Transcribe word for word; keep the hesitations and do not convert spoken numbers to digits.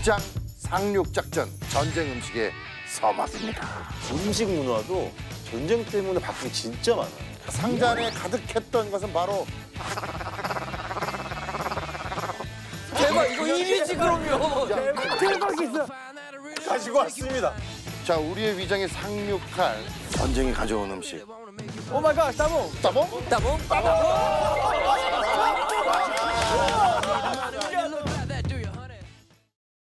위장 상륙 작전, 전쟁 음식의 서막입니다. 음식 문화도 전쟁 때문에 바뀐 게 진짜 많아요. 상자 안에 가득했던 것은 바로 대박 이거 일위지 그럼요. 대박이다. 가지고 왔습니다. 자 우리의 위장에 상륙할 전쟁이 가져온 음식. 오 마이 갓, 따봉. 따봉? 따봉 따봉.